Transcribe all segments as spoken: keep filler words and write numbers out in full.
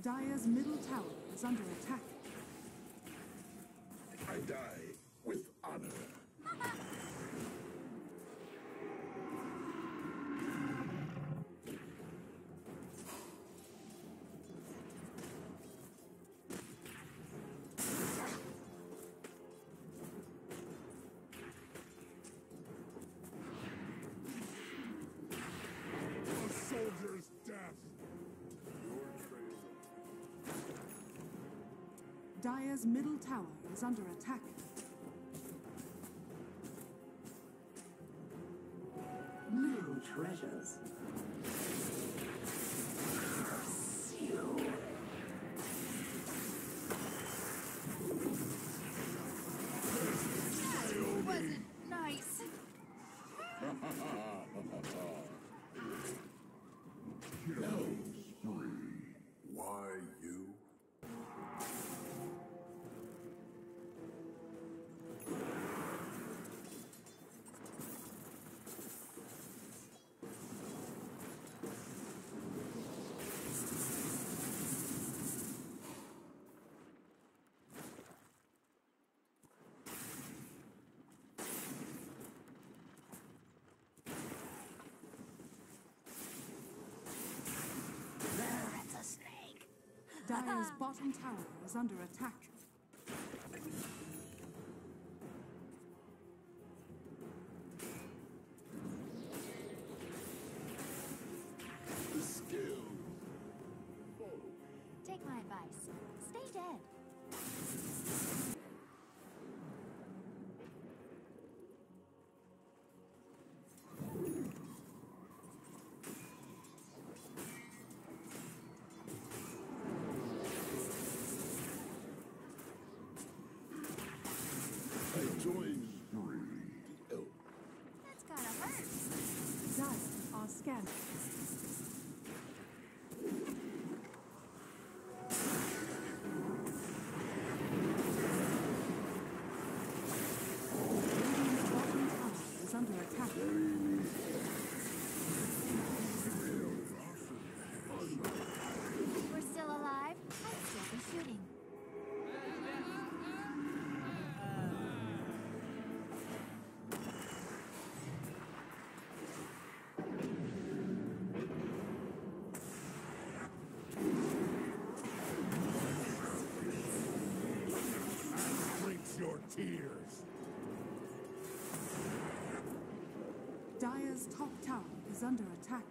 Dire's middle tower is under attack. I die with honor. A soldier's death. Dire's middle tower is under attack. New treasures. You. That wasn't nice. Killing spree. Why you? That's a snake. Dire's bottom tower is under attack. The skill. Take my advice. Stay dead. I join spree. Oh, That's gotta hurt. Dire are scanning. Radiant's bottom tower is under attack. If we're still alive, I'd still be shooting. Drinks your tears. Dire's top tower is under attack.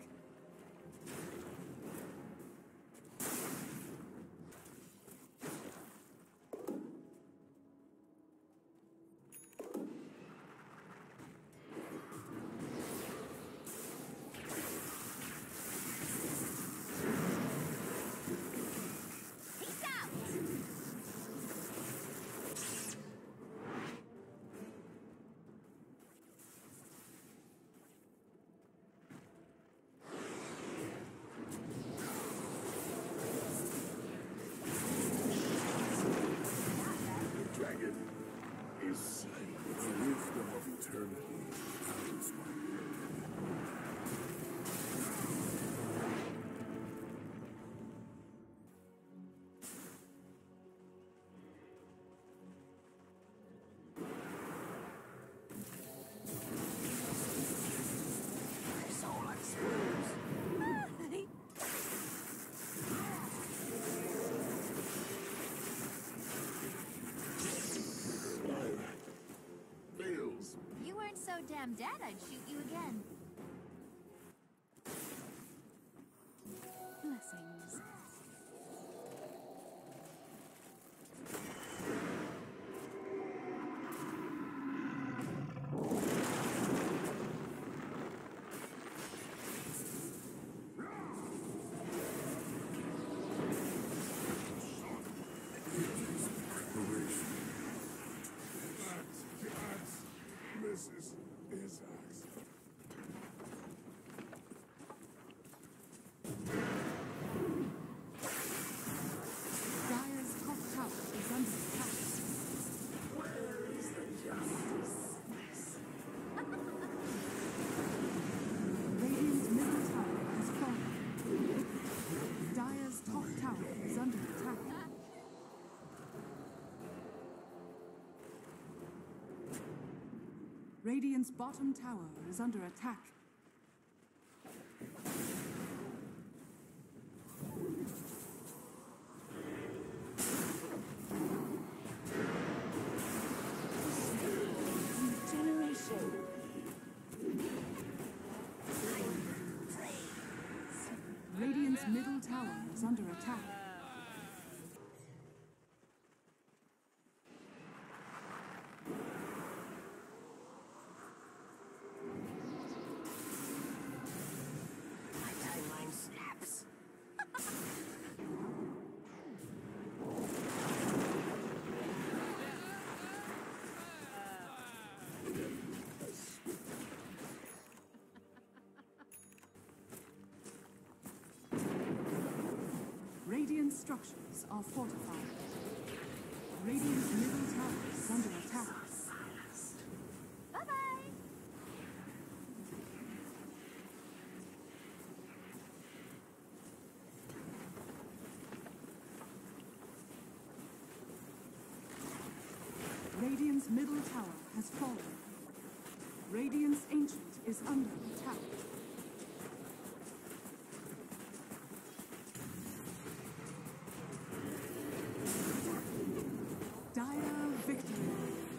Peace out! the dragon is slain. The wisdom of eternity powers my Fails. You weren't so damn dead, I'd shoot you again. Blessings. preparation. That's God's Missus Isaacs. Dire's top tower is under attack. Where is the justice? Radiant's middle tower has fallen. Dire's top tower is under Radiant's bottom tower is under attack. Regeneration. Radiant's middle tower is under attack. My timeline snaps. Radiant structures are fortified. Radiant's middle tower is under attack. Bye-bye. Radiant's middle tower has fallen. Radiant's ancient is under attack. Dire victory.